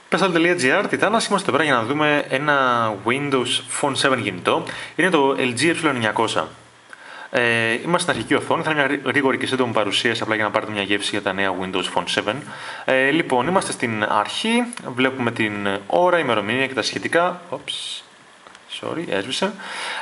Pestal.gr, Τιτάνας, είμαστε εδώ πέρα για να δούμε ένα Windows Phone 7 κινητό. Είναι το LG E900. Είμαστε στην αρχική οθόνη, θα είναι μια γρήγορη και σύντομη παρουσίαση απλά για να πάρετε μια γεύση για τα νέα Windows Phone 7. Λοιπόν, είμαστε στην αρχή, βλέπουμε την ώρα, ημερομηνία και τα σχετικά. Έσβησε.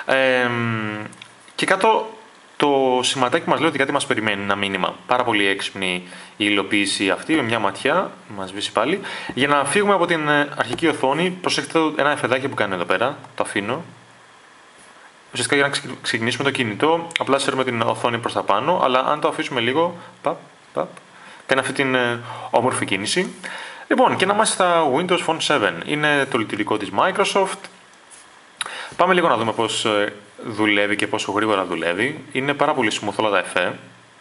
Και κάτω το σηματάκι μας λέει ότι κάτι μας περιμένει, ένα μήνυμα. Πάρα πολύ έξυπνη η υλοποίηση αυτή, με μια ματιά, μας σβήσει πάλι. Για να φύγουμε από την αρχική οθόνη, προσέξτε ένα εφεδάκι που κάνει εδώ πέρα, το αφήνω. Ουσιαστικά για να ξεκινήσουμε το κινητό, απλά σέρνουμε την οθόνη προς τα πάνω, αλλά αν το αφήσουμε λίγο, κάνει αυτή την όμορφη κίνηση. Λοιπόν, και να είμαστε στα Windows Phone 7. Είναι το λειτουργικό της Microsoft. Πάμε λίγο να δούμε πώς δουλεύει και πόσο γρήγορα δουλεύει. Είναι πάρα πολύ smooth όλα τα εφέ.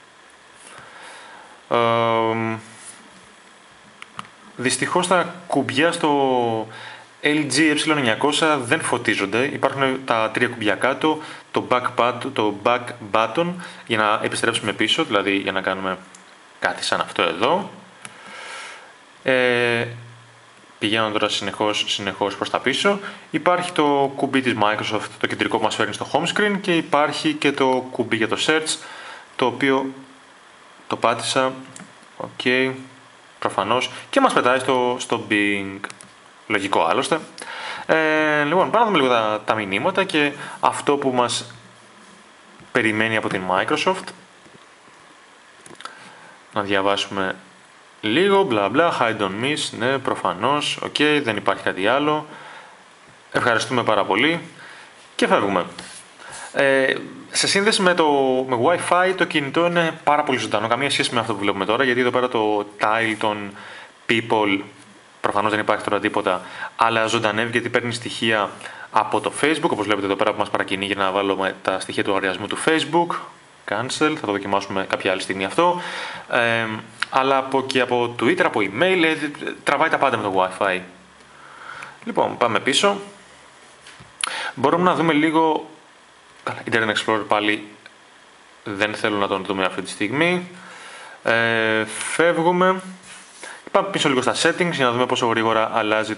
Δυστυχώς τα κουμπιά στο LG E900 δεν φωτίζονται. Υπάρχουν τα τρία κουμπιά κάτω, το back button για να επιστρέψουμε πίσω, δηλαδή για να κάνουμε κάτι σαν αυτό εδώ. Πηγαίνω τώρα συνεχώς προς τα πίσω. Υπάρχει το κουμπί της Microsoft, το κεντρικό που μας φέρνει στο home screen, και υπάρχει και το κουμπί για το search, το οποίο το πάτησα, προφανώς, και μας πετάει στο Bing. Λογικό άλλωστε. Λοιπόν, πάμε να δούμε λίγο τα μηνύματα και αυτό που μας περιμένει από την Microsoft. Να διαβάσουμε λίγο, μπλα μπλα, hide don't miss, ναι, προφανώς, δεν υπάρχει κάτι άλλο. Ευχαριστούμε πάρα πολύ και φεύγουμε. Σε σύνδεση με Wi-Fi το κινητό είναι πάρα πολύ ζωντανό, καμία σχέση με αυτό που βλέπουμε τώρα, γιατί εδώ πέρα το tile των people προφανώς δεν υπάρχει τώρα τίποτα, αλλά ζωντανεύει γιατί παίρνει στοιχεία από το Facebook, όπως βλέπετε εδώ πέρα που μας παρακινεί για να βάλουμε τα στοιχεία του λογαριασμού του Facebook. Cancel, θα το δοκιμάσουμε κάποια άλλη στιγμή αυτό. Αλλά και από Twitter, από email, τραβάει τα πάντα με το Wi-Fi. Λοιπόν, πάμε πίσω. Μπορούμε να δούμε λίγο. Internet Explorer πάλι δεν θέλω να τον δούμε αυτή τη στιγμή. Φεύγουμε. Πάμε πίσω λίγο στα settings για να δούμε πόσο γρήγορα αλλάζει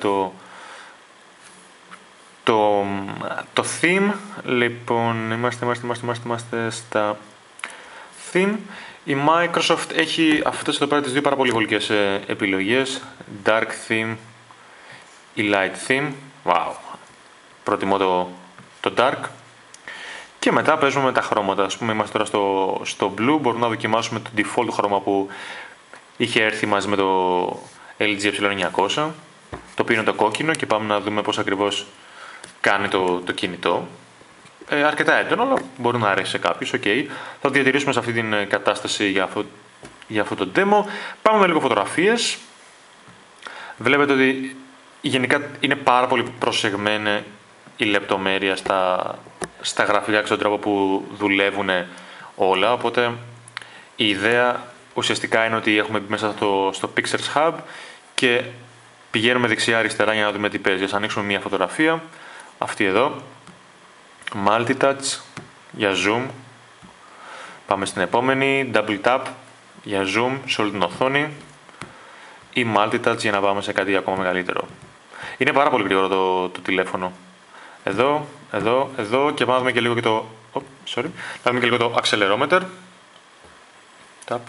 το theme. Λοιπόν, είμαστε στα theme. Η Microsoft έχει αυτές εδώ πέρα τις δύο πάρα πολύ βολικές επιλογές. Dark theme ή light theme. Wow. Προτιμώ το dark. Και μετά παίζουμε με τα χρώματα. Ας πούμε είμαστε τώρα στο blue. Μπορούμε να δοκιμάσουμε το default χρώμα που είχε έρθει μαζί με το LG E900. Το οποίο είναι το κόκκινο, και πάμε να δούμε πώς ακριβώς κάνει το κινητό. Αρκετά έντονο, αλλά μπορεί να αρέσει σε κάποιους. Θα το διατηρήσουμε σε αυτή την κατάσταση για αυτό το demo. Πάμε με λίγο φωτογραφίες. Βλέπετε ότι γενικά είναι πάρα πολύ προσεγμένη η λεπτομέρεια στα γραφικά και στον τρόπο που δουλεύουν όλα. Οπότε η ιδέα ουσιαστικά είναι ότι έχουμε μπει μέσα στο Pictures Hub και πηγαίνουμε δεξιά-αριστερά για να δούμε τι παίζει. Ας ανοίξουμε μια φωτογραφία, αυτή εδώ. Multitouch για zoom. Πάμε στην επόμενη. Double tap για zoom σε όλη την οθόνη. Ή multitouch για να πάμε σε κάτι ακόμα μεγαλύτερο. Είναι πάρα πολύ γρήγορο το τηλέφωνο. Εδώ και πάμε να δούμε και λίγο και να δούμε και λίγο το accelerometer. Tap.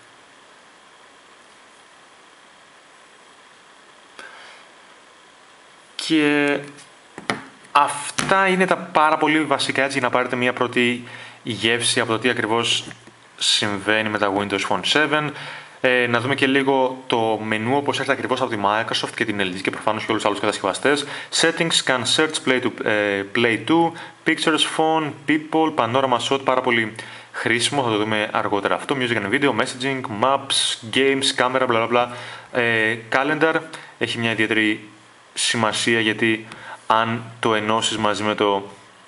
Και αυτά είναι τα πάρα πολύ βασικά, έτσι, για να πάρετε μια πρώτη γεύση από το τι ακριβώς συμβαίνει με τα Windows Phone 7. Να δούμε και λίγο το μενού, όπως έρχεται ακριβώς από τη Microsoft και την LG και προφανώς και όλους τους άλλους κατασκευαστές. Settings, Scan Search, Play to, Pictures, Phone, People, Panorama Shot, πάρα πολύ χρήσιμο, θα το δούμε αργότερα αυτό. Music and Video, Messaging, Maps, Games, Camera, bla bla bla. Calendar, έχει μια ιδιαίτερη σημασία γιατί αν το ενώσεις μαζί με το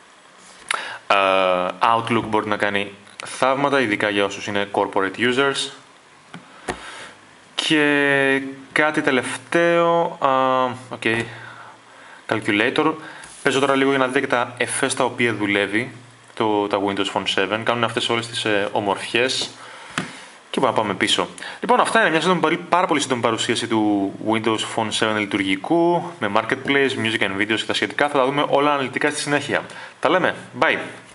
Outlook μπορεί να κάνει θαύματα, ειδικά για όσους είναι corporate users. Και κάτι τελευταίο, Calculator. Παίζω τώρα λίγο για να δείτε και τα εφέ στα οποία δουλεύει τα Windows Phone 7. Κάνουν αυτές όλες τις ομορφιές. Και Και πάμε πίσω. Λοιπόν, αυτά είναι μια σύντομη, πάρα πολύ σύντομη παρουσίαση του Windows Phone 7 λειτουργικού με Marketplace, Music and Videos και τα σχετικά. Θα τα δούμε όλα αναλυτικά στη συνέχεια. Τα λέμε. Bye!